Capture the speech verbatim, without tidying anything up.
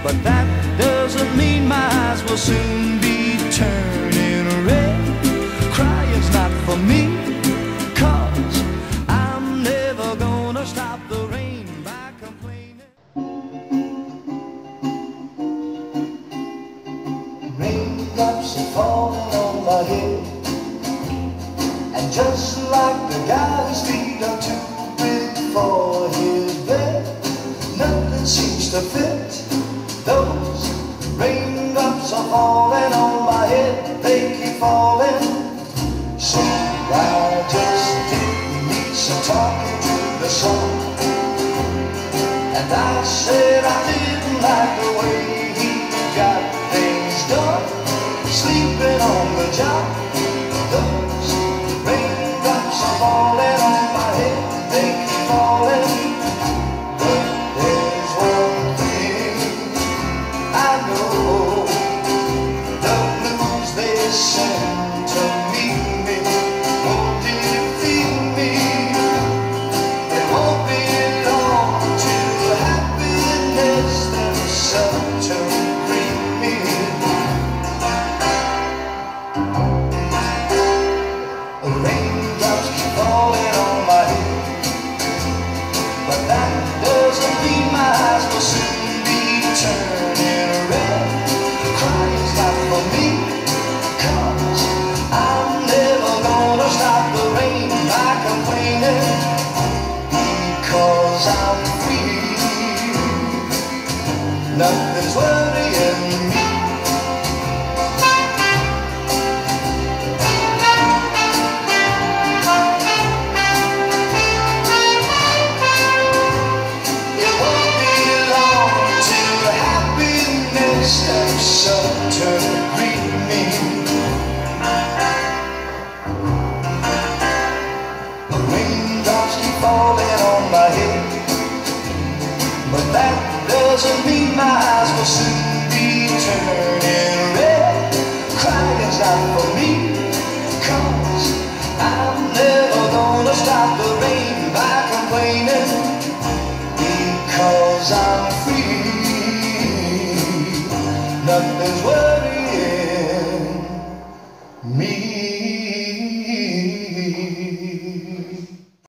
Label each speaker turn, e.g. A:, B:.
A: but that doesn't mean my eyes will soon be turning red. Crying's not for me, 'cause I'm never gonna stop the rain by complaining. Raindrops are falling on my head, and just like the guy whose feet are too big for his bed, nothing seems to fit. Those raindrops are falling on my head, they keep falling. So I just did me some talking to the sun, and I said I didn't like the way he got things done, sleeping on the job. Those raindrops are falling on my head, they keep falling. But there's one thing I know, the blues they send to meet me won't defeat me. It won't be long till happiness themselves to greet me. Raindrops keep falling on my head, but that doesn't mean my eyes will soon be turning red. Crying's not for me, 'cause I'm never gonna stop the rain by complaining, because I'm free. Nothing's worrying me. It won't be long till happiness steps up to greet me. The raindrops keep falling on my head, but that doesn't mean my eyes will soon be turning red. Crying's not for me, 'cause I'm never gonna stop the rain by complaining, because I'm